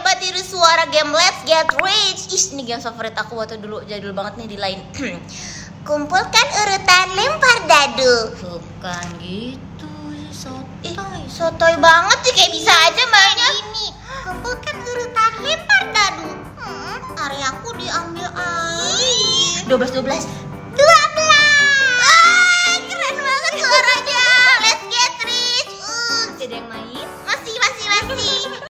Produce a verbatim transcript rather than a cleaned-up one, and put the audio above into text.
coba tiru suara game Let's Get Rich. Ih, ini game favorit aku waktu dulu, jadul banget nih di Line. Kumpulkan urutan lempar dadu. Bukan gitu, sotoy. Ih, sotoy banget sih, kayak bisa aja mainnya. Ini, kumpulkan urutan lempar dadu. Hmm, areaku diambil alih. dua belas dua belas.